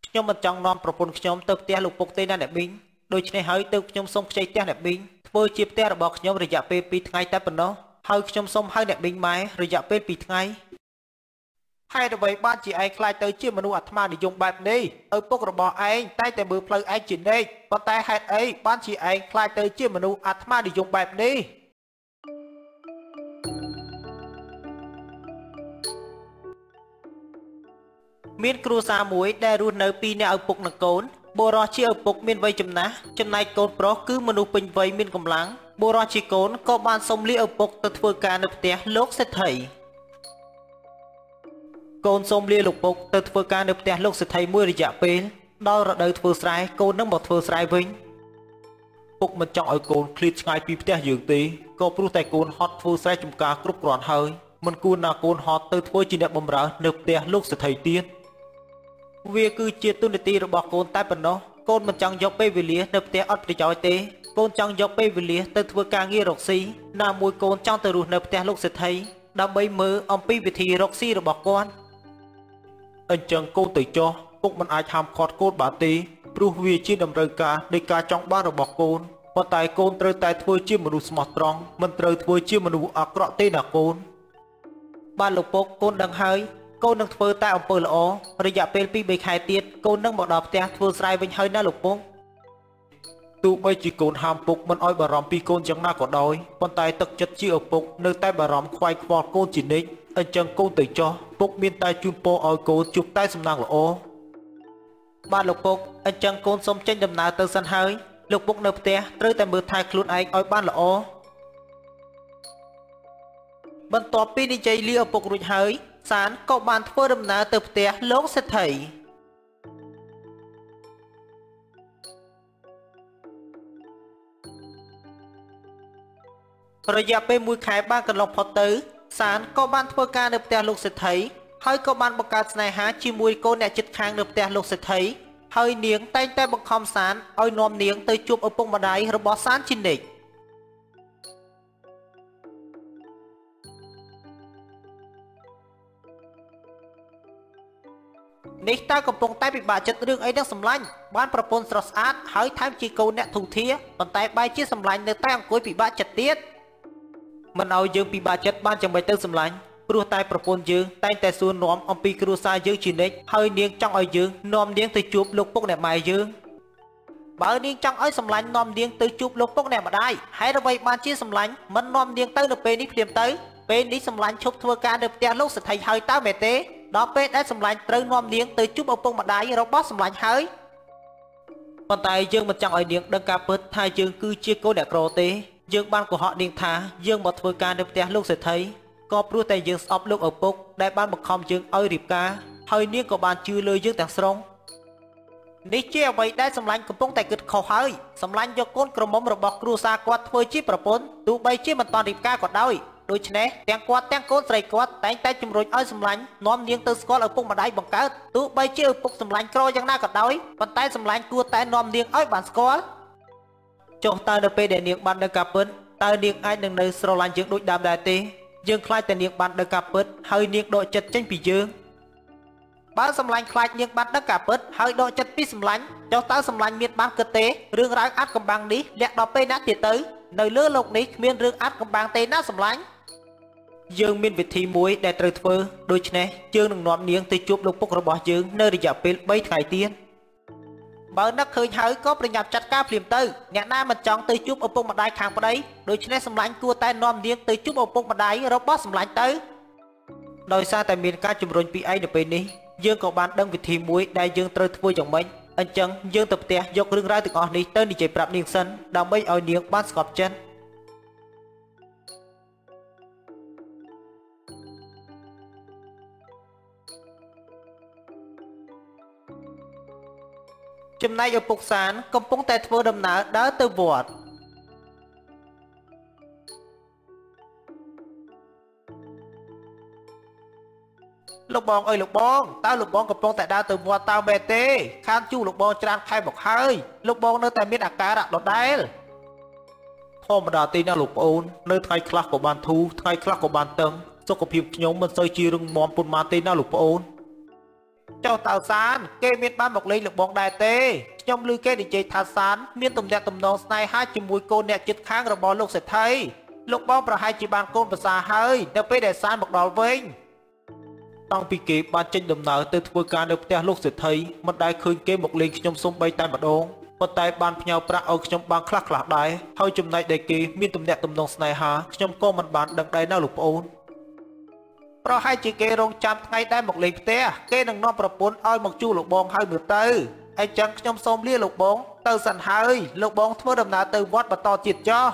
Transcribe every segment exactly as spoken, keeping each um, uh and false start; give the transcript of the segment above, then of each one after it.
ខ្ញុំមិនចង់នាំប្រពន្ធខ្ញុំទៅផ្ទះលោកពុកទេណាអ្នកមីងដូច្នេះហើយទើបខ្ញុំសូមខ្ចីផ្ទះអ្នកមីងធ្វើជាផ្ទះរបស់ខ្ញុំរយៈពេលពីរថ្ងៃតែប៉ុណ្ណោះហើយខ្ញុំសូមហៅអ្នកមីងម៉ែរយៈពេលពីរថ្ងៃហេតុអ្វីបានជាឯងខ្លាចទៅជាមនុស្សអាត្មានិយមបែបនេះឪពុករបស់ឯងតែតែមើលផ្លូវឯងជានិច្ចប៉ុន្តែហេតុអីបានជាឯងខ្លាចទៅជាមនុស្សអាត្មានិយមបែបនេះមានគ្រួសារមួយដែលរស់នៅពីរនាក់ឪពុកនិងកូនបុរសជាឪពុកមានវ័យចំណាស់ចំណែកកូនប្រុសគឺមនុស្សពេញវ័យមានកម្លាំងបុរសជាកូនក៏បានសុំលាឪពុកទៅធ្វើការនៅផ្ទះលោកសេដ្ឋីកូនសូមលាលោកពុកទៅធ្វើការនៅផ្ទះលោកសេដ្ឋីមួយរយៈពេលដល់រដូវធ្វើស្រែកូននឹងមកធ្វើស្រែវិញពុកមិនចង់ឲ្យកូនឃ្លាតឆ្ងាយពីផ្ទះយើងទេក៏ព្រោះតែកូនហត់ធ្វើស្រែចម្ការគ្រប់គ្រាន់ហើយមិនគួរណាកូនហត់ទៅធ្វើជាអ្នកបម្រើនៅផ្ទះលោកសេដ្ឋីទៀតវាគឺជាទុននីតិរបស់កូនតែប៉ុណ្ណោះកូនមិនចង់យកពេលវេលានៅផ្ទះអត់ប្រយោជន៍ទេកូនចង់យកពេលវេលាទៅធ្វើការងាររកស៊ីណាមួយកូនចង់ទៅរស់នៅផ្ទះលោកសេដ្ឋីដើម្បីមើលអំពីវិធីរកស៊ីរបស់គាត់អញ្ចឹងកូនទៅចុះពុកមិនអាចហាមឃាត់កូនបានទេព្រោះវាជាតម្រូវការនៃការចង់បានរបស់កូនប៉ុន្តែកូនត្រូវតែធ្វើជាមនុស្សស្មោះត្រង់មិនត្រូវធ្វើជាមនុស្សអាក្រក់ទេណាកូនបានលោកពុកកូនដឹងហើយកូននឹងធ្វើតែអំពើល្អរយៈពេលពីរបីខែទៀតកូននឹងមកដល់ផ្ទះធ្វើស្រែវិញហើយណាលោកពុកទោះបីជាកូនហាមពុកមិនឲ្យបារម្ភពីកូនយ៉ាងណាក៏ដោយប៉ុន្តែទឹកចិត្តជាឪពុកនៅតែបារម្ភខ្វាយខ្វល់កូនជានិច្ចអញ្ចឹងកូនទៅចុះពុកមានតែជូនពរឲ្យកូនជួបតែសំណាងល្អបាទលោកពុកអញ្ចឹងកូនសូមចេញដំណើរទៅសិនហើយលោកពុកនៅផ្ទះត្រូវតែមើលថែខ្លួនឯងឲ្យបានល្អបន្ទាប់ពីនិយាយលាឪពុករួចហើយសានក៏បានធ្វើដំណើរទៅផ្ទះលោកសេដ្ឋីរយៈពេលមួយខែបានកន្លងផុតទៅសានក៏បានធ្វើការនៅផ្ទះលោកសេដ្ឋីហើយក៏បានបង្កើតស្នេហាជាមួយកូនអ្នកជិតខាងនៅផ្ទះលោកសេដ្ឋីហើយនាងតែងតែបង្ខំសានឲ្យនាំនាងទៅជួបឪពុកម្ដាយរបស់សានជានិច្ចនេះតើកំពុងតែពិបាកចិត្តរឿងអីនឹងសម្លាញ់បានប្រពន្ធស្រស់ស្អាតហើយថែមជាកូនអ្នកធូរធារប៉ុន្តែបែរជាសម្លាញ់នៅតែអង្គុយពិបាកចិត្តទៀតមិនឲ្យយើងពិបាកចិត្តបានចាំបាច់ទៅសម្លាញ់ព្រោះតែប្រពន្ធយើងតែងតែសួរនាំអំពីគ្រួសារយើងជានិច្ចហើយនាងចង់ឲ្យយើងនាំនាងទៅជួបលោកពុកអ្នកម៉ែយើងបើនាងចង់ឲ្យសម្លាញ់នាំនាងទៅជួបលោកពុកអ្នកម្ដាយហេតុអ្វីបានជាសម្លាញ់មិននាំនាងទៅនៅពេលនេះភ្លាមទៅពេលនេះសម្លាញ់ឈប់ធ្វើការនៅផ្ទះលោកសេដ្ឋីហើយតើមែនទេដល់ពេលដែលសម្លាញ់ត្រូវនាំនាងទៅជួបឪពុកម្ដាយរបស់សម្លាញ់ហើយប៉ុន្តែយើងមិនចង់ឲ្យនាងដឹងការពិតថាយើងគឺជាកូនអ្នកក្រទេយើងបានកុហកនាងថាយើងមកធ្វើការនៅផ្ទះលោកសេដ្ឋីក៏ព្រោះតែយើងស្អប់លោកឪពុកដែលបានបង្ខំយើងឲ្យរៀបការហើយនាងក៏បានជឿលើយើងទាំងស្រុងនេះជាអ្វីដែលសម្លាញ់កំពុងតែគិតខុសហើយសម្លាញ់យកកូនក្រមុំរបស់គ្រួសារគាត់ធ្វើជាប្រពន្ធទោះបីជាមិនតាន់រៀបការក៏ដោយដូច្នេះទាំងគាត់ទាំងកូនស្រីគាត់តែងតែជំរុញឲ្យសម្លាញ់នាំនាងទៅស្គាល់ឪពុកម្ដាយបង្កើតទោះបីជាឪពុកសម្លាញ់ក្រយ៉ាងណាក៏ដោយប៉ុន្តែសម្លាញ់គួរតែនាំនាងឲ្យបានស្គាល់ចុះតើនៅពេលដែលនាងបានដឹងការពិតតើនាងអាចនឹងនៅស្រឡាញ់យើងដូចដើមដែរទេយើងខ្លាចតែនាងបានដឹងការពិតហើយនាងដកចិត្តចេញពីយើងបើសម្លាញ់ខ្លាចនាងបានដឹងការពិតហើយដកចិត្តពីសម្លាញ់ចុះតើសម្លាញ់មានបានគិតទេរឿងរ៉ាវអាត់កំបាំងនេះលាក់ដល់ពេលណាទៀតទៅនៅលើโลกនេះគ្មានរឿងអាត់កំបាំងទេណាសម្លាញ់យើងមានវិធីមួយដែលត្រូវធ្វើដូច្នេះយើងនឹងនាំនាងទៅជួបលោកពុករបស់យើងនៅរយៈពេលបីថ្ងៃទៀតបើនឹកឃើញហើយក៏ប្រញាប់ចាត់ការភ្លាមទៅអ្នកណាមិនចង់ទៅជួបឪពុកម្ដាយខាងប្តីដូច្នេះសម្លាញ់គួរតែនាំនាងទៅជួបឪពុកម្ដាយរបស់សម្លាញ់ទៅដោយសារតែមានការជំរុញពីឯងនៅពេលនេះយើងក៏បានដឹងវិធីមួយដែលយើងត្រូវធ្វើយ៉ាងម៉េចអញ្ចឹងយើងទៅផ្ទះយករឿងរ៉ាវទាំងអស់នេះទៅនិយាយប្រាប់នាងសិនដើម្បីឲ្យនាងបានស្កប់ចិត្តចំណែកឪពុកសានកំពុងតែធ្វើដំណើរដើរទៅវត្តលោកបងអើយលោកបងតើលោកបងកំពុងតែដើរទៅវត្តតើមែនទេខានជួលោកបងច្រើនខែមកហើយលោកបងនៅតែមានអាការៈដដែលធម្មតាទេណាលោកប្អូននៅថ្ងៃខ្លះក៏បានធូរថ្ងៃខ្លះក៏បានតឹងសុខភាពខ្ញុំមិនសូវជារឹងមាំប៉ុន្មានទេណាលោកប្អូន Châu tàu sán, kê miên ban một lấy lực bóng đài tê. Nhóm lưu kê đi chơi thả sán, miên tùm đẹp tùm nông snai hát chùm mùi cô nẹ chít kháng rồi bó lúc sẽ thấy. Lúc bóng bà hai chỉ bàn côn bà xa hơi, nè bê để sán một đòn vinh.当ពីគេបានចេញដំណើរទៅធ្វើការនៅផ្ទះលោកសេដ្ឋីមិនដែលឃើញគេមកលេងខ្ញុំសូម្បីតែម្ដងប៉ុន្តែបានផ្ញើប្រាក់ឲ្យខ្ញុំបានខ្លះខ្លះដែរហើយចំណែកដែលគេមានទំនាក់ទំនងស្នេហាខ្ញុំក៏មិនបានដឹងដែរណាលោកប្អូនប្រហែលជាគេរងចាំថ្ងៃដែលមកលេងផ្ទះគេនឹងនាំប្រពន្ធឲ្យមកជួលលោកបងហើយមើលទៅអញ្ចឹងខ្ញុំសូមលាលោកបងទៅសិនហើយលោកបងធ្វើដំណើរទៅវត្តបន្តទៀតចុះ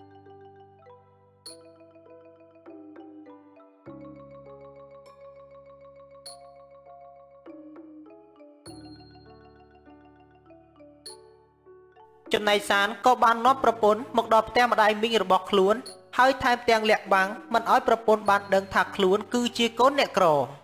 ចំណៃសានក៏បាននាំប្រពន្ធមកដល់ផ្ទះម្ដាយមីងរបស់ខ្លួនហើយថែមទាំងលាក់បាំងមិនឲ្យប្រពន្ធបានដឹងថាខ្លួនគឺជាកូនអ្នកក្រ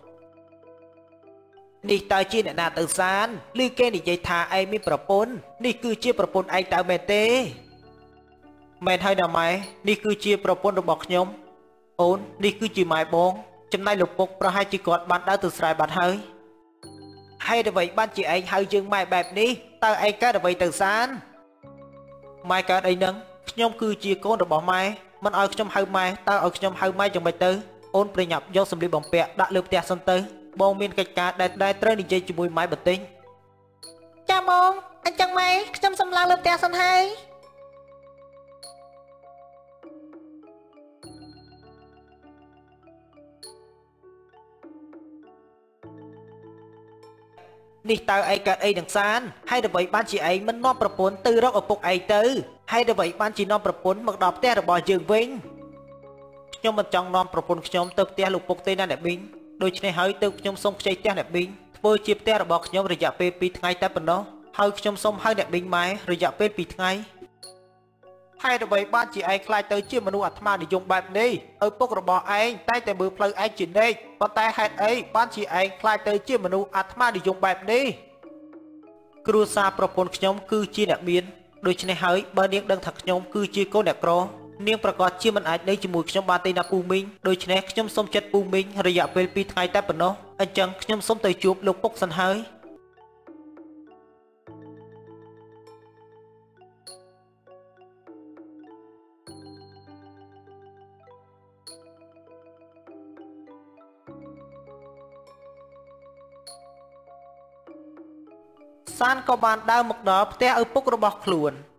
នេះតើជាអ្នកណាទៅសានឬគេនិយាយថាឯងមានប្រពន្ធនេះគឺជាប្រពន្ធឯងតើមែនទេមែនហើយណាម៉ែនេះគឺជាប្រពន្ធរបស់ខ្ញុំអូននេះគឺជាម៉ែបងចំណែកលោកពុកប្រហែលជាគាត់បានដើរទៅស្រែបាត់ហើយហេតុអ្វីបានជាឯងហៅយើងម៉ែបែបនេះតើឯងកើតអ្វីទៅសានម៉ែកើតអីហ្នឹងខ្ញុំគឺជាកូនរបស់ម៉ែមិនឲ្យខ្ញុំហៅម៉ែតើឲ្យខ្ញុំហៅម៉ែយ៉ាងម៉េចទៅអូនប្រញាប់យកសម្លៀកបំពាក់ដាក់លើផ្ទះសិនទៅបងមានកិច្ចការដែលដែលត្រូវនិយាយជាមួយម៉ែបន្តិចចាបងអញ្ចឹងម៉ែខ្ញុំសំឡងលើផ្ទះសិនហើយនេះតើឯងកើតអីនឹងសានហើយអ្វីបានជាឯងមិននាំប្រពន្ធទៅរកឪពុកឯងទៅហើយអ្វីបានជានាំប្រពន្ធមកដល់ផ្ទះរបស់យើងវិញខ្ញុំមិនចង់នាំប្រពន្ធខ្ញុំទៅផ្ទះលោកពុកទេណាអ្នកប៊ីងដូច្នេះហើយទៅខ្ញុំសូមខ្ចីផ្ទះអ្នកប៊ីងធ្វើជាផ្ទះរបស់ខ្ញុំរយៈពេលពីរថ្ងៃតែប៉ុណ្ណោះហើយខ្ញុំសូមហៅអ្នកប៊ីងម៉ែរយៈពេលពីរថ្ងៃហើយអ្វីបានជាឯងខ្លាចទៅជាមនុស្សអាត្មានិយមបែបនេះឪពុករបស់ឯងតែតែមើលផ្លូវឯងជានិច្ចប៉ុន្តែហេតុអីបានជាឯងខ្លាចទៅជាមនុស្សអាត្មានិយមបែបនេះគ្រួសារប្រពន្ធខ្ញុំគឺជាអ្នកមានដូច្នេះហើយបើនាងដឹងថាខ្ញុំគឺជាកូនអ្នកក្រនាងប្រកាសជាមិនអាចនៅជាមួយខ្ញុំបានទេណាពូមីងដូច្នេះខ្ញុំសូមចិត្តពូមីងរយៈពេលពីរថ្ងៃតែប៉ុណ្ណោះអញ្ចឹងខ្ញុំសូមទៅជួបលោកពុកសិនហើយសានក៏បានដើរមកដល់ផ្ទះឪពុករបស់ខ្លួ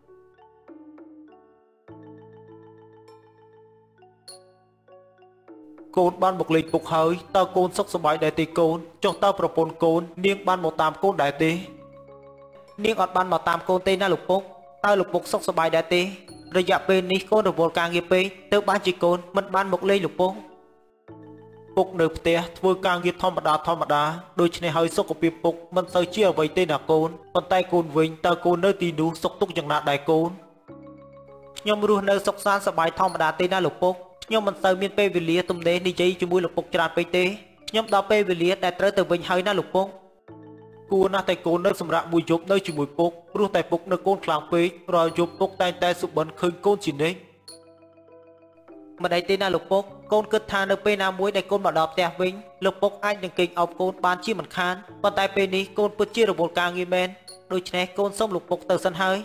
នកូនបានមកលេងពុកហើយតើកូនសុខសប្បាយដែរទេកូនចុះតើប្រពន្ធកូននាងបានមកតាមកូនដែរទេនាងអត់បានមកតាមកូនទេណាលោកពុកតើលោកពុកសុខសប្បាយដែរទេរយៈពេលនេះកូនរវល់ការងារពេកទើបបានជាកូនមិនបានមកលេងលោកពុកពុកនៅផ្ទះធ្វើការងារធម្មតាធម្មតាដូច្នេះហើយសុខភាពពុកមិនសូវជាអ្វីទេណាកូនប៉ុន្តែកូនវិញតើកូននៅទីនោះសុខទុក្ខយ៉ាងណាដែរកូនខ្ញុំរស់នៅសុខសាន្តសប្បាយធម្មតាទេណាលោកពុកខ្ញុំមិនសូវមានពេលវេលាទំនេរនិយាយជាមួយលោកពុកច្រើនពេកទេខ្ញុំដល់ពេលវេលាដែលត្រូវទៅវិញហើយណាលោកពុកគួរណាស់តែកូននៅសម្រាប់មួយយប់នៅជាមួយពុកព្រោះតែពុកនៅកូនខ្លាំងពេករាល់យប់ពុកតែងតែសុបិនឃើញកូនជានិច្ចមិនអីទេណាលោកពុកកូនគិតថានៅពេលណាមួយដែលកូនមកដល់ផ្ទះវិញលោកពុកអាចនឹងគេងអោបកូនបានជាមិនខានប៉ុន្តែពេលនេះកូនពិតជារវល់ការងារមែនដូច្នេះកូនសូមលោកពុកទៅសិនហើយ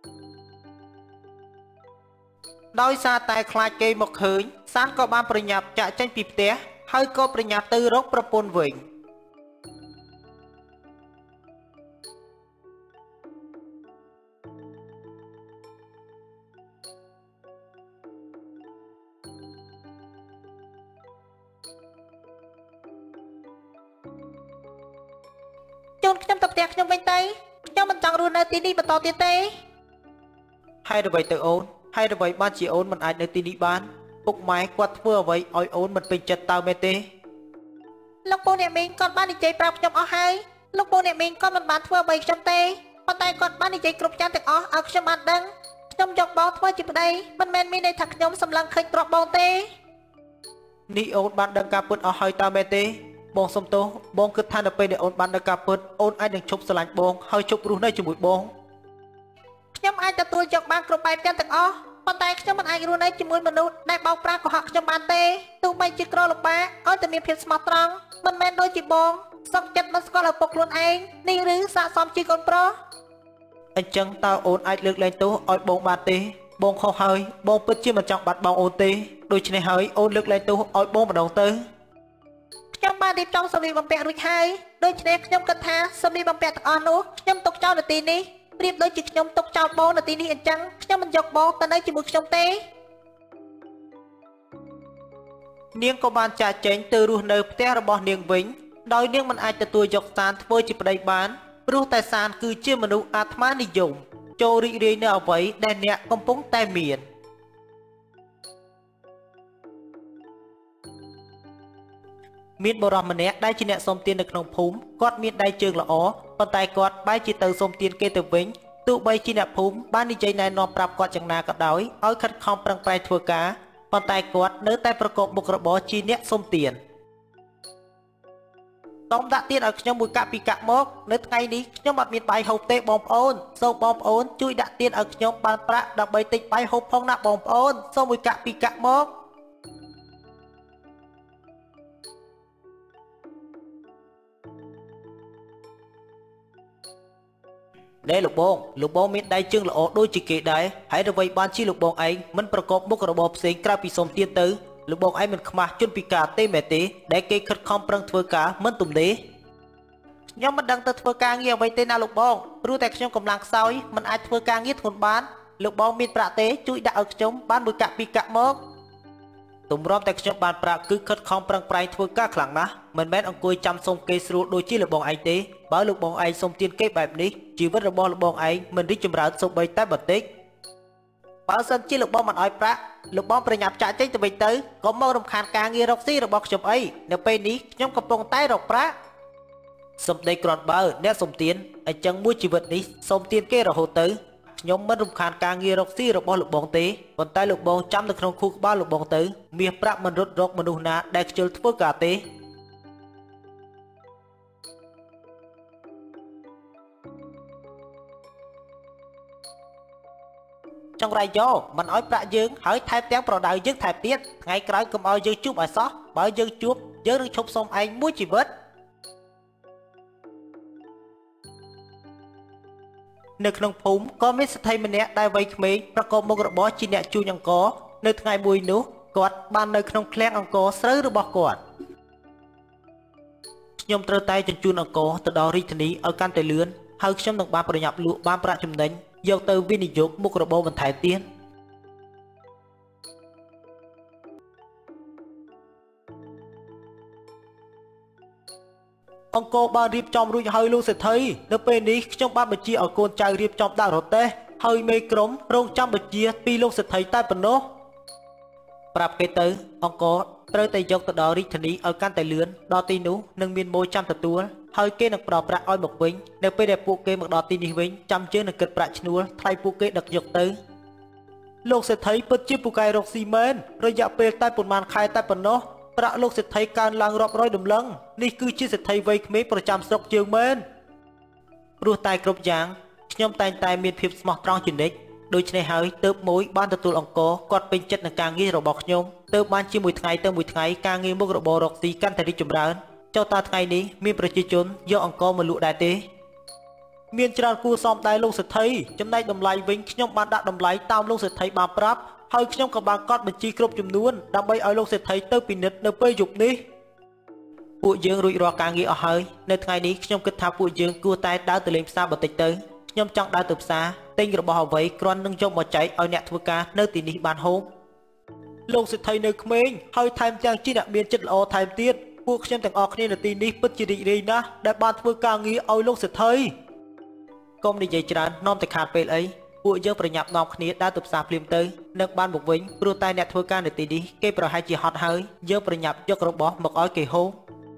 ដោយសារតែខ្លាចគេមកឃើញសានក៏បានប្រញាប់ចាក់ចេញពីផ្ទះហើយក៏ប្រញាប់ទៅរកប្រពន្ធវិញជូនខ្ញុំទៅផ្ទះខ្ញុំវិញទៅខ្ញុំមិនចង់រស់នៅទីនេះបន្តទៀតទេហើយអ្វីទៅអូនហើយអ្វីបានជាអូនមិនអាចនៅទីនេះបានពុកម៉ែគាត់ធ្វើអ្វីឲ្យអូនមិនពេញចិត្តតើមែនទេលោកពូអ្នកមីងគាត់បាននិយាយប្រាប់ខ្ញុំអស់ហើយលោកពូអ្នកមីងគាត់មិនបានធ្វើអ្វីខ្ញុំទេប៉ុន្តែគាត់បាននិយាយគ្រប់យ៉ាងទាំងអស់ឲ្យខ្ញុំបានដឹងខ្ញុំយកបងធ្វើជាប្តីមិនមែនមានន័យថាខ្ញុំសម្លឹងឃើញទ្រព្យបងទេនេះអូនបានដឹងការពិតអស់ហើយតើមែនទេបងសុំទោសបងគិតថានៅពេលដែលអូនបានដឹងការពិតអូនអាចនឹងឈប់ស្រឡាញ់បងហើយឈប់រស់នៅជាមួយបងខ្ញុំអាចទទួលយកបានគ្រប់បែបយ៉ាងទាំងអស់ប៉ុន្តែខ្ញុំមិនអាចរស់នៅជាមួយមនុស្សដែលបោកប្រាស់កុហកខ្ញុំបានទេទោះបីជាក្រលំបាកឲ្យតែមានភាពស្មោះត្រង់មិនមែនដូចជាបងសុកចិត្តមិនស្គាល់ឪពុកខ្លួនឯងនេះឬសាកសមជាកូនប្រុសអញ្ចឹងតើអូនអាចលើកលែងទោសឲ្យបងបានទេបងខុសហើយបងពិតជាមិនចង់បាត់បង់អូនទេដូច្នេះហើយអូនលើកលែងទោសឲ្យបងម្ដងទៅខ្ញុំបានរៀបចំសម្លៀកបំពាក់រួចហើយដូច្នេះខ្ញុំគិតថាសម្លៀកបំពាក់ទាំងអស់នោះខ្ញុំទុកចោលនៅទីនេះប្រៀបដូចជាខ្ញុំទុកចោលបងនៅទីនេះអញ្ចឹងខ្ញុំមិនយកបងទៅនៅជាមួយខ្ញុំទេនាងក៏បានចាកចេញទៅរស់នៅផ្ទះរបស់នាងវិញដោយនាងមិនអាចទទួលយកសានធ្វើជាប្តីបានព្រោះតែសានគឺជាមនុស្សអាត្មានិយមចូលរីករាយនៅអ្វីដែលអ្នកកំពុងតែមានមានបុរសម្នាក់ដែលជាអ្នកសុំទាននៅក្នុងភូមិគាត់មានដៃជើងល្អប៉ុន្តែគាត់បែរជាទៅសុំទានគេទៅវិញទោះបីជាអ្នកភូមិបាននិយាយណែនាំប្រាប់គាត់យ៉ាងណាក៏ដោយឲ្យខិតខំប្រឹងប្រែងធ្វើការប៉ុន្តែគាត់នៅតែប្រកបមុខរបរជាអ្នកសុំទានសូមដាក់ទានឲ្យខ្ញុំមួយកាក់ពីរកាក់មកនៅថ្ងៃនេះខ្ញុំអត់មានបាយហូបទេបងប្អូនសូមបងប្អូនជួយដាក់ទានឲ្យខ្ញុំបានប្រាក់ដើម្បីទិញបាយហូបផងណាបងប្អូនសូមមួយកាក់ពីរកាក់មកដែលលោកបងលោកបងមានដៃជើងល្អដូចជាគេដែរហើយអ្វីបានជាលោកបងឯងមិនប្រកបមុខរបរផ្សេងក្រៅពីសុំទានទៅលោកបងឯងមិនខ្មាស់ជនពិការទេមែនទេដែលគេខិតខំប្រឹងធ្វើការមិនទំនេរខ្ញុំមិនដឹងទៅធ្វើការងារអ្វីទេណាលោកបងព្រោះតែខ្ញុំកម្លាំងខ្សោយមិនអាចធ្វើការងារធ្ងន់បានលោកបងមានប្រាក់ទេជួយដាក់ឲ្យខ្ញុំបានមួយកាក់ពីរកាក់មកទម្រាំតែខ្ញុំបានប្រាក់គឺខិតខំប្រឹងប្រែងធ្វើការខ្លាំងណាស់មិនមែនអង្គុយចាំសុំគេស្រួលដូចជាលោកបងឯងទេបើលោកបងឯងសុំទានគេបែបនេះជីវិតរបស់លោកបងឯងមិនរីកចម្រើនសូម្បីតែបន្តិចបើសិនជាលោកបងមិនឲ្យប្រាក់លោកបងប្រញាប់ចាក់ចេញទៅវិញទៅកុំមករំខានការងាររកស៊ីរបស់ខ្ញុំអីនៅពេលនេះខ្ញុំកំពុងតែរកប្រាក់សំដីគ្រាន់បើអ្នកសុំទានអញ្ចឹងមួយជីវិតនេះសុំទានគេរហូតទៅខ្ញុំមិនរំខានការងាររកស៊ីរបស់លោកបងទេប៉ុន្តែលោកបងចាំនៅក្នុងខួរក្បាលលោកបងទៅមាសប្រាក់មិនរត់រកមនុស្សណាដែលខ្ជិលធ្វើការទេចង្រៃយោមិនអោយប្រាក់យើងហើយថែមទាំងប្រដៅយើងថែមទៀតថ្ងៃក្រោយកុំអោយយើងជួបឲ្យសោះបើយើងជួបយើងនឹងឈប់សុំឯងមួយជីវិតនៅក្នុងភូមិក៏មានស្ត្រីម្នាក់ដែលវ័យក្មេងប្រកបមុខរបរជាអ្នកជួញអង្ករនៅថ្ងៃមួយនោះគាត់បាននៅក្នុងឃ្លាំងអង្ករស្រូវរបស់គាត់ខ្ញុំត្រូវតែជញ្ជូនអង្ករទៅដល់រាជធានីឲ្យកាន់តែលឿនហើយខ្ញុំនឹងបានប្រញាប់លក់បានប្រាក់ចំណេញយកទៅវិនិយោគមុខរបរបន្ថែមទៀតអង្គរបានរៀបចំរួចហើយលោកសេដ្ឋីនៅពេលនេះខ្ញុំបានបញ្ជាឲ្យកូនចៅរៀបចំដាក់រទេះហើយមេក្រុមរងចាំបញ្ជាពីលោកសេដ្ឋីតែប៉ុណ្ណោះប្រាប់គេទៅអង្គរត្រូវតែយកទៅដល់រាជធានីឲ្យកាន់តែលឿនដល់ទីនោះនឹងមានម៉ូយចាំទទួលហើយគេនឹងផ្ដល់ប្រាក់ឲ្យមកវិញនៅពេលដែលពួកគេមកដល់ទីនេះវិញចាំជើងនឹងគិតប្រាក់ឈ្នួលថ្លៃពួកគេដឹកយកទៅលោកសេដ្ឋីពិតជាពូកែរកស៊ីមែនរយៈពេលតែប៉ុន្មានខែតែប៉ុណ្ណោះប្រាក់លោកសេដ្ឋីកើនឡើងរាប់រយដំឡឹងនេះគឺជាសេដ្ឋីវ័យក្មេងប្រចាំស្រុកជើងមែនព្រោះតែគ្រប់យ៉ាងខ្ញុំតែងតែមានភាពស្មោះត្រង់ជានិច្ចដូច្នេះហើយទើបមួយបានទទួលអង្គរគាត់ពេញចិត្តនឹងការងាររបស់ខ្ញុំទើបបានជាមួយថ្ងៃទៅមួយថ្ងៃការងារមុខរបររកស៊ីកាន់តែរីកចម្រើនចុះតើថ្ងៃនេះមានប្រជាជនយកអង្គរមកលក់ដែរទេមានច្រើនគួរសមដែរលោកសេដ្ឋីចំណែកតម្លៃវិញខ្ញុំបានដាក់តម្លៃតាមលោកសេដ្ឋីបានប្រាប់ហើយខ្ញុំក៏បានកត់បញ្ជីគ្រប់ចំនួនដើម្បីឲ្យលោកសេដ្ឋីទៅពិនិត្យនៅពេលយប់នេះពួកយើងរួចរាល់ការងារអស់ហើយនៅថ្ងៃនេះខ្ញុំគិតថាពួកយើងគួរតែដើរទៅលេងផ្សារបន្តិចទៅខ្ញុំចង់ដើរទៅផ្សារទិញរបស់អ្វីគ្រាន់នឹងយកមកចែកឲ្យអ្នកធ្វើការនៅទីនេះបានហូបលោកសេដ្ឋីនៅក្មេងហើយថែមទាំងជាអ្នកមានចិត្តល្អថែមទៀតពួកខ្ញុំទាំងអស់គ្នានៅទីនេះពិតជារីករាយណាស់ដែលបានធ្វើការងារឲ្យលោកសេដ្ឋីកុំនិយាយច្រើននាំតែខាតពេលអីពួកយើងប្រញាប់នាំគ្នាដើរទៅផ្សារភ្លាមទៅនឹងបានមកវិញព្រោះតែអ្នកធ្វើការនៅទីនេះគេប្រហែលជាហត់ហើយយើងប្រញាប់យករបស់មកឲ្យគេហូប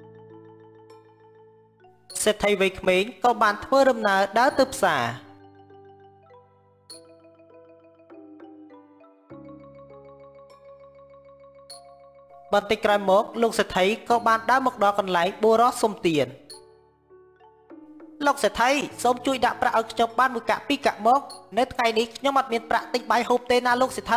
សេដ្ឋីវ័យក្មេងក៏បានធ្វើដំណើរដើរទៅផ្សារបន្តិចក្រោយមកលោកសេដ្ឋីក៏បានដើរមកដល់កន្លែងបុរសសុំទានលោកសេដ្ឋីសូមជួយដាក់ប្រាក់ឲ្យខ្ញុំបានមួយកាក់ពីរកាក់មកនៅថ្ងៃនេះខ្ញុំអត់មានប្រាក់ទិញបាយហូបទេណាលោកសេដ្ឋី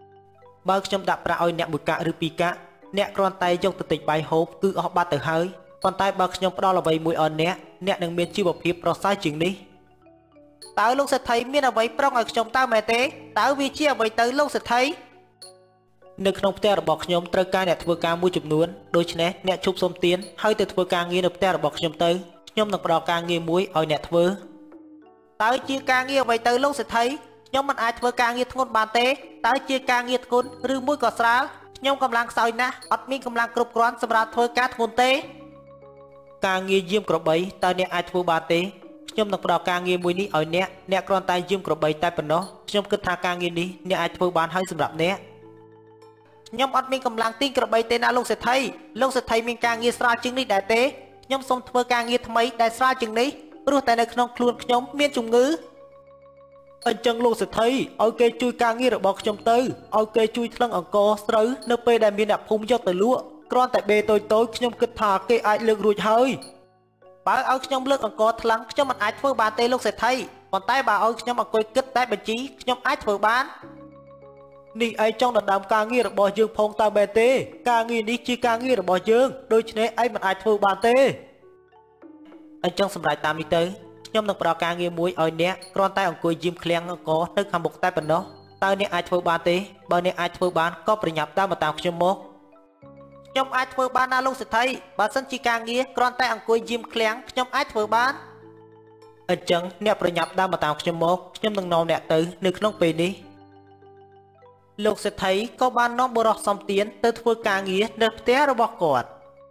បើខ្ញុំដាក់ប្រាក់ឲ្យអ្នកមួយកាក់ឬពីរកាក់អ្នកគ្រាន់តែយកទៅទិញបាយហូបគឺអស់បាត់ទៅហើយប៉ុន្តែបើខ្ញុំផ្ដល់អ្វីមួយឲ្យអ្នកអ្នកនឹងមានជីវភាពប្រសើរជាងនេះតើលោកសេដ្ឋីមានអ្វីប្រុងឲ្យខ្ញុំតើមែនទេតើវាជាអ្វីទៅលោកសេដ្ឋីនៅក្នុងផ្ទះរបស់ខ្ញុំត្រូវការអ្នកធ្វើការមួយចំនួនដូច្នេះអ្នកជប់សុំទានហើយទៅធ្វើការងារនៅផ្ទះរបស់ខ្ញុំទៅខ្ញុំនឹងផ្ដល់ការងារមួយឲ្យអ្នកធ្វើតើជាការងារអ្វីទៅលោកសេដ្ឋីខ្ញុំមិនអាចធ្វើការងារធ្ងន់បានទេតើជាការងារធ្ងន់ឬមួយក៏ស្រាលខ្ញុំកម្លាំងខ្សោយណាស់អត់មានកម្លាំងគ្រប់គ្រាន់សម្រាប់ធ្វើការធ្ងន់ទេការងារយាមក្របីតើអ្នកអាចធ្វើបានទេខ្ញុំនឹងផ្ដល់ការងារមួយនេះឲ្យអ្នកអ្នកគ្រាន់តែយាមក្របីតែប៉ុណ្ណោះខ្ញុំគិតថាការងារនេះអ្នកអាចធ្វើបានហើយសម្រាប់អ្នកខ្ញុំអត់មានកម្លាំងទីងក្របីទេណាលោកសេដ្ឋីលោកសេដ្ឋីមានការងារស្រាលជាងនេះដែរទេខ្ញុំសូមធ្វើការងារថ្មីដែលស្រាលជាងនេះព្រោះតែនៅក្នុងខ្លួនខ្ញុំមានជំងឺអញ្ចឹងលោកសេដ្ឋីឲ្យគេជួយការងាររបស់ខ្ញុំទៅឲ្យគេជួយថ្លឹងអង្ករស្រូវនៅពេលដែលមានអ្នកភូមិយកទៅលក់គ្រាន់តែបេតូចតូចខ្ញុំគិតថាគេអាចលើករួចហើយបើឲ្យខ្ញុំលើកអង្ករថ្លឹងខ្ញុំមិនអាចធ្វើបានទេលោកសេដ្ឋីប៉ុន្តែបើឲ្យខ្ញុំអង្គុយគិតតែបញ្ជីខ្ញុំអាចធ្វើបាននេះឯងចង់ដណ្ដើមការងាររបស់យើងផងតើមែនទេការងារនេះជាការងាររបស់យើងដូច្នេះឯងមិនអាចធ្វើបានទេអញ្ចឹងសម្រាប់តាមនេះទៅខ្ញុំនឹងផ្ដល់ការងារមួយឲ្យអ្នកគ្រាន់តែអង្គុយយាមឃ្លាំងអង្គរនៅខាងមុខតែប៉ុណ្ណោះតើអ្នកអាចធ្វើបានទេបើអ្នកអាចធ្វើបានក៏ប្រញាប់តាមតាមខ្ញុំមកខ្ញុំអាចធ្វើបានណាលោកសេដ្ឋីបើសិនជាការងារគ្រាន់តែអង្គុយយាមឃ្លាំងខ្ញុំអាចធ្វើបានអញ្ចឹងអ្នកប្រញាប់តាមតាមខ្ញុំមកខ្ញុំនឹងនាំអ្នកទៅនៅក្នុងពេលនេះលោកសេដ្ឋីក៏បាននាំបុរសសំទានទៅធ្វើការងារនៅផ្ទះរបស់គាត់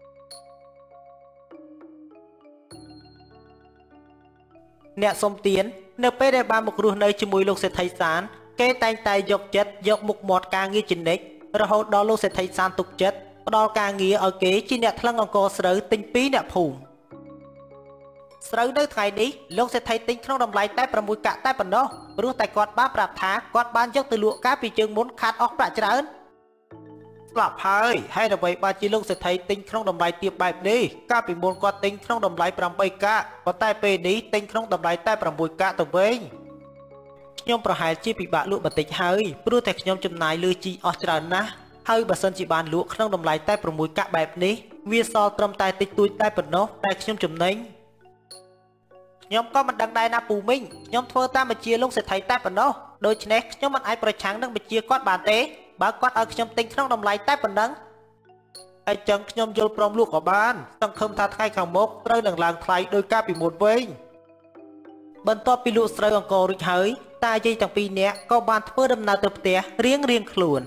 អ្នកសំទាននៅពេលដែលបានមករស់នៅជាមួយលោកសេដ្ឋីសានគេតែងតែយកចិត្តយកមុខមាត់ការងារជានិច្ចរហូតដល់លោកសេដ្ឋីសានទុកចិត្តផ្ដល់ការងារឲ្យគេជាអ្នកថ្លឹងអង្ករស្រូវទិញពីអ្នកភូមិស្រូវនៅថ្ងៃនេះលោកសេដ្ឋីទិញក្នុងតម្លៃតែប្រាំមួយកាក់តែប៉ុណ្ណោះព្រោះតែគាត់បានប្រាប់ថាគាត់បានយកទៅលក់កាលពីជើងមុនខាតអស់ប្រាក់ច្រើនស្លាប់ហើយហើយអ្វីបានជាលោកសេដ្ឋីទិញក្នុងតម្លៃទាបបែបនេះកាលពីមុនគាត់ទិញក្នុងតម្លៃប្រាំបីកាក់ប៉ុន្តែពេលនេះទិញក្នុងតម្លៃតែប្រាំមួយកាក់ទៅវិញខ្ញុំប្រហែលជាពិបាកលក់បន្តិចហើយព្រោះតែខ្ញុំចំណាយលើជីអស់ច្រើនណាស់ហើយបើសិនជាបានលក់ក្នុងតម្លៃតែប្រាំមួយកាក់បែបនេះវាសល់ត្រឹមតែតិចតួចតែប៉ុណ្ណោះតែខ្ញុំចំណេញខ្ញុំក៏មិនដឹងដែរណាពូមីងខ្ញុំធ្វើតាមបញ្ជាលោកសេដ្ឋីតែប៉ុណ្ណោះដូច្នេះខ្ញុំមិនអាចប្រឆាំងនឹងបញ្ជាគាត់បានទេបើគាត់ឲ្យខ្ញុំទិញក្នុងតម្លៃតែប៉ុណ្ណឹងអញ្ចឹងខ្ញុំយល់ព្រមលក់ក៏បានសង្ឃឹមថាថ្ងៃខាងមុខត្រូវនឹងឡើងថ្លៃដោយកាលពីមុនវិញបន្ទាប់ពីលក់ស្រូវអង្កររួចហើយតាយាយទាំងពីរនាក់ក៏បានធ្វើដំណើរទៅផ្ទះរៀងរៀងខ្លួន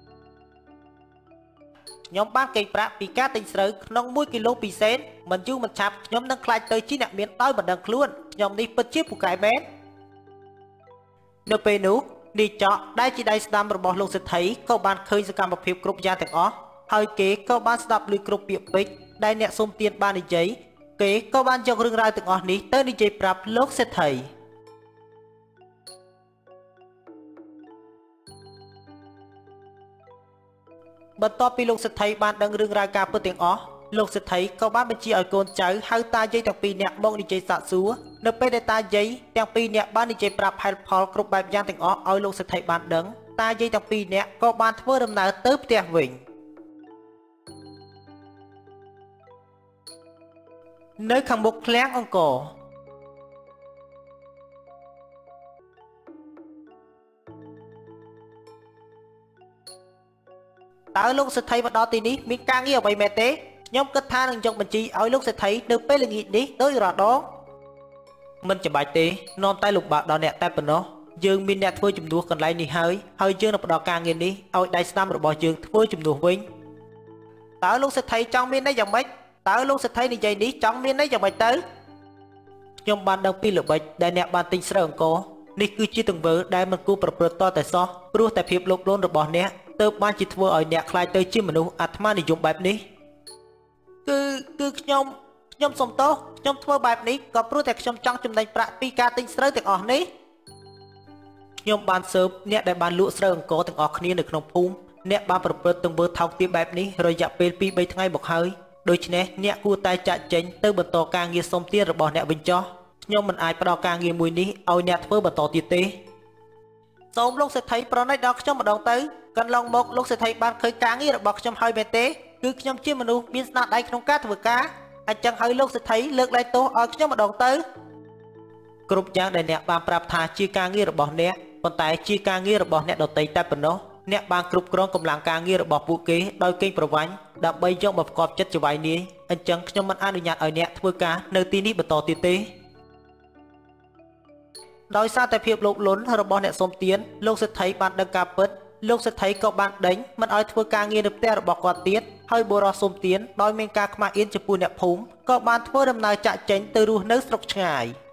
ខ្ញុំបានកេងប្រាក់ពីការទិញស្រូវក្នុងមួយគីឡូពីរសេនមិនយូរមិនឆាប់ខ្ញុំនឹងខ្លាចទៅជាអ្នកមានដោយមិនដឹងខ្លួនខ្ញុំនេះពិតជាពូកែមែននៅពេលនោះនេះចកដែលជាដៃស្ដាំរបស់លោកសេដ្ឋីក៏បានឃើញសកម្មភាពគ្រប់យ៉ាងទាំងអស់ហើយគេក៏បានស្ដាប់ឮគ្រប់ពាក្យពេចន៍ដែលអ្នកសុំទានបាននិយាយគេក៏បានយករឿងរ៉ាវទាំងអស់នេះទៅនិយាយប្រាប់លោកសេដ្ឋីបន្ទាប់ពីលោកសេដ្ឋីបានដឹងរឿងរ៉ាវការពិតទាំងអស់លោកសេដ្ឋីក៏បានបញ្ជាឲ្យកូនចៅហៅតាយាយទាំងពីរនាក់មកនិយាយសាកសួរនៅពេលដែលតាយាយទាំងពីរនាក់បាននិយាយប្រាប់ហេតុផលគ្រប់បែបយ៉ាងទាំងអស់ឲ្យលោកសេដ្ឋីបានដឹងតាយាយទាំងពីរនាក់ក៏បានធ្វើដំណើរទៅផ្ទះវិញនៅខាងមុខឃ្លាំងអង្គរតើលោកសេដ្ឋីមកដល់ទីនេះមានការងារអ្វីមែនទេខ្ញុំគិតថានឹងយកបញ្ជីឲ្យលោកសេដ្ឋីនៅពេលល្ងាចនេះដោយរាល់ដងមិនចាំបាច់ទេនាំតែលោកបាក់ដល់អ្នកតែប៉ុណ្ណោះយើងមានអ្នកធ្វើជំនួសកន្លែងនេះហើយហើយយើងនឹងផ្ដល់ការងារនេះឲ្យដៃស្ដាំរបស់យើងធ្វើជំនួសវិញតើលោកសេដ្ឋីចង់មានន័យយ៉ាងម៉េចតើលោកសេដ្ឋីនិយាយនេះចង់មានន័យយ៉ាងម៉េចទៅខ្ញុំបានដឹងពីល្បិចដែលអ្នកបានទិញស្រូវអង្ករនេះគឺជាទង្វើដែលមិនគួរប្រព្រឹត្តតតែសោះព្រោះតែភាពលោភលន់របស់អ្នកទើបបានជាធ្វើឲ្យអ្នកខ្លាចទៅជាមនុស្សអាត្មានិយមបែបនេះគឺគឺខ្ញុំខ្ញុំសុំទោសខ្ញុំធ្វើបែបនេះក៏ព្រោះតែខ្ញុំចង់ចំណេញប្រាក់ពីការទិញស្រូវទាំងអស់នេះខ្ញុំបានស៊ើបអ្នកដែលបានលក់ស្រូវអង្ករទាំងអស់គ្នានៅក្នុងភូមិអ្នកបានប្រព្រឹត្តទង្វើថោកទាបបែបនេះរយៈពេលពីរបីថ្ងៃមកហើយដូច្នេះអ្នកគួរតែចាក់ចេញទៅបន្តការងារសុំទានរបស់អ្នកវិញចុះខ្ញុំមិនអាចផ្ដល់ការងារមួយនេះឲ្យអ្នកធ្វើបន្តទៀតទេសូមលោកសេដ្ឋីប្រណិតដល់ខ្ញុំម្ដងទៅកន្លងមកលោកសេដ្ឋីបានឃើញការងាររបស់ខ្ញុំហើយមែនទេគឺខ្ញុំជាមនុស្សមានស្នាដៃក្នុងការធ្វើការ anh chẳng hơi lúc sẽ thấy lược lại tố ở nhóm một đồng tứ cục giang để nẹt bàn prap thà chia ca nghi bỏ nẹt còn tại chia ca nghi bỏ nẹt đầu tây tay phần nó nẹt bàn cục gron cầm làng ca nghi bỏ vũ khí đôi kinh pro vánh đập bay trong một cọp chất cho vài ní anh chẳng nhóm mình ăn được nhạt ở nẹt thưa cá nơi tin đi bật tỏ tiền tế đôi xa tại phiệp lục lún hơi bỏ nẹt xôm tiến lúc sẽ thấy bạn đăng ca bớt lúc sẽ thấy cậu bạn đánh mình ở thưa ca nghi được te bỏ quạt tiết hơi bồ rò xôm tiến đôi men ca mà yên cho pu nẹt phúng cậu bạn thưa đầm nào chạy tránh từ ru nước sọc ngài